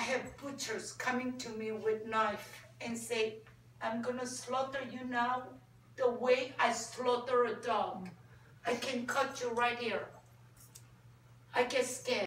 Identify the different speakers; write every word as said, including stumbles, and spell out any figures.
Speaker 1: have butchers coming to me with knife and say, I'm gonna slaughter you now the way I slaughter a dog. I can cut you right here. I get scared.